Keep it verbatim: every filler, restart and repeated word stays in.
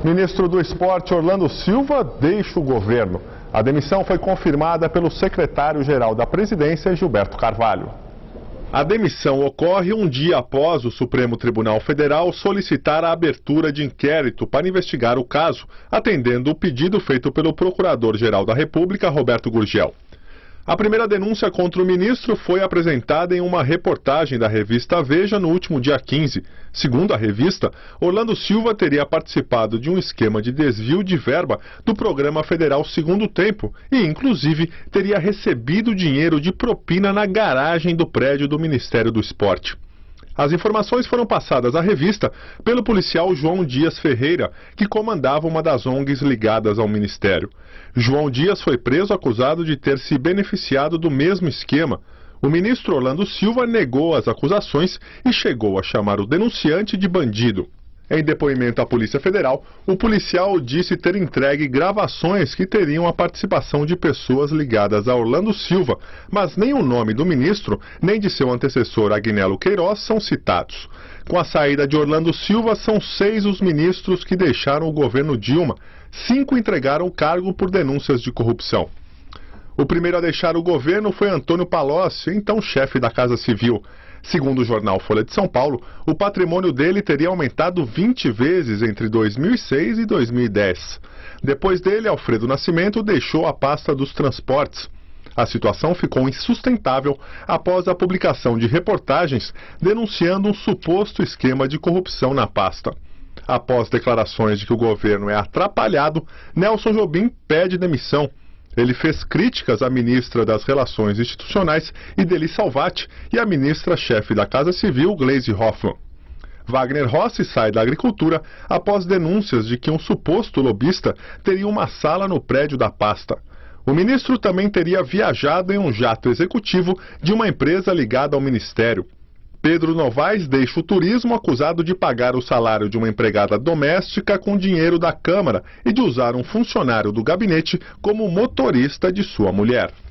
Ministro do Esporte Orlando Silva deixa o governo. A demissão foi confirmada pelo secretário-geral da Presidência, Gilberto Carvalho. A demissão ocorre um dia após o Supremo Tribunal Federal solicitar a abertura de inquérito para investigar o caso, atendendo o pedido feito pelo Procurador-Geral da República, Roberto Gurgel. A primeira denúncia contra o ministro foi apresentada em uma reportagem da revista Veja no último dia quinze. Segundo a revista, Orlando Silva teria participado de um esquema de desvio de verba do Programa Federal Segundo Tempo e, inclusive, teria recebido dinheiro de propina na garagem do prédio do Ministério do Esporte. As informações foram passadas à revista pelo policial João Dias Ferreira, que comandava uma das O N Gs ligadas ao Ministério. João Dias foi preso acusado de ter se beneficiado do mesmo esquema. O ministro Orlando Silva negou as acusações e chegou a chamar o denunciante de bandido. Em depoimento à Polícia Federal, o policial disse ter entregue gravações que teriam a participação de pessoas ligadas a Orlando Silva, mas nem o nome do ministro, nem de seu antecessor Agnello Queiroz são citados. Com a saída de Orlando Silva, são seis os ministros que deixaram o governo Dilma. Cinco entregaram o cargo por denúncias de corrupção. O primeiro a deixar o governo foi Antônio Palocci, então chefe da Casa Civil. Segundo o jornal Folha de São Paulo, o patrimônio dele teria aumentado vinte vezes entre dois mil e seis e dois mil e dez. Depois dele, Alfredo Nascimento deixou a pasta dos transportes. A situação ficou insustentável após a publicação de reportagens denunciando um suposto esquema de corrupção na pasta. Após declarações de que o governo é atrapalhado, Nelson Jobim pede demissão. Ele fez críticas à ministra das Relações Institucionais, Idely Salvati, e à ministra-chefe da Casa Civil, Gleisi Hoffmann. Wagner Rossi sai da Agricultura após denúncias de que um suposto lobista teria uma sala no prédio da pasta. O ministro também teria viajado em um jato executivo de uma empresa ligada ao ministério. Pedro Novaes deixa o turismo acusado de pagar o salário de uma empregada doméstica com dinheiro da Câmara e de usar um funcionário do gabinete como motorista de sua mulher.